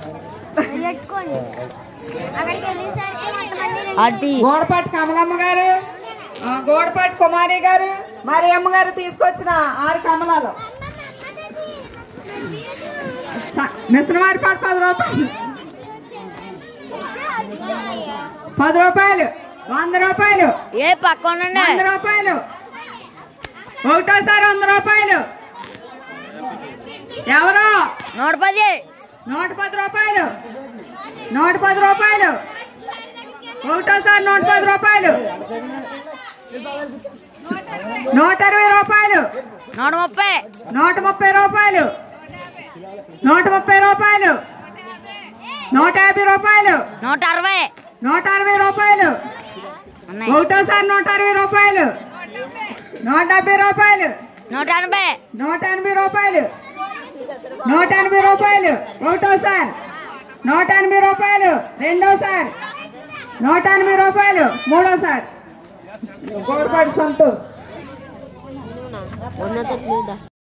గోడపాటి కమలమ్మ గారు, గోడపాటి కుమారి గారు, మరి అమ్మగారు తీసుకొచ్చిన 6 కమలాలు. మిశ్రమారిపాటు 10 రూపాయలు, 10 రూపాయలు, 100 రూపాయలు, 100 రూపాయలు, ఒకటోసారి 100 రూపాయలు. ఎవరు 110 రూపాయలు, 110 రూపాయలు, ఒకటోసారి 110 రూపాయలు, 120 రూపాయలు, 130 రూపాయలు, 130 రూపాయలు, 150 రూపాయలు, 160 రూపాయలు, ఒకటోసారి 160 రూపాయలు, 170 రూపాయలు, 180 రూపాయలు, 180 రూపాయలు, ఒకటోసారి 180 రూపాయలు, రెండోసారి 180 రూపాయలు, మూడోసారి. గోడపాటి సంతోష్.